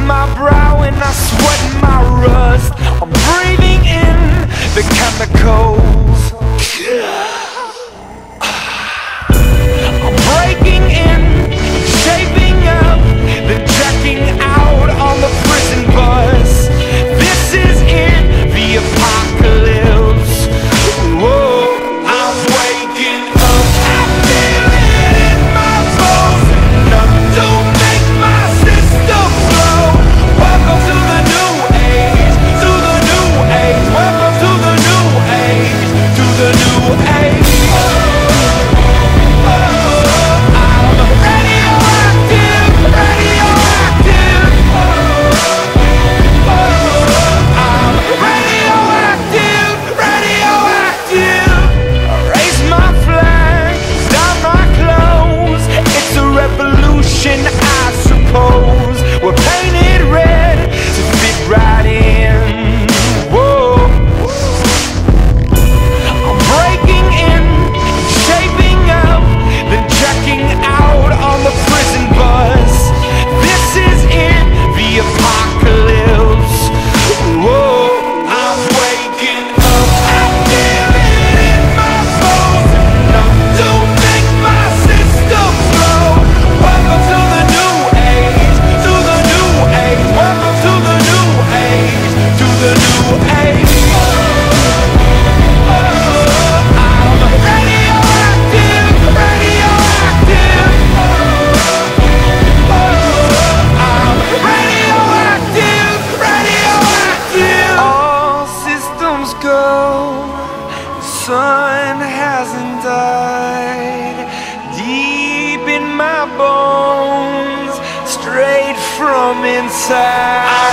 my brow and I sweat my rust. I'm breathing in the chemicals. I'm breaking in, shaping up, then checking out on the prison bus. This is it, the apocalypse. Whoa, I'm waking up, I feel it in my bones. Enough to make my system blow. Welcome to the new age, to the new age. Welcome to the new age, to the new age. I suppose we're painted red to fit right in. Whoa, I'm breaking in, shaping up, then checking out on the prison bus. This is it, the apocalypse. Whoa, I'm waking up, I feel it in my bones. Enough to make my system blow. Welcome to the new age, to the new age. Welcome to the new age, to the new age. I'm radioactive, radioactive. I'm radioactive, radioactive. All systems go, the sun hasn't died. Deep in my bones, straight from inside.